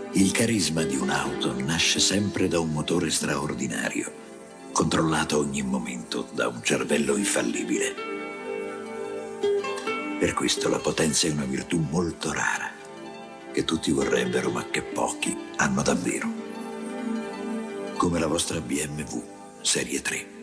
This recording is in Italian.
Il carisma di un'auto nasce sempre da un motore straordinario, controllato a ogni momento da un cervello infallibile. Per questo la potenza è una virtù molto rara, che tutti vorrebbero ma che pochi hanno davvero. Come la vostra BMW Serie 3.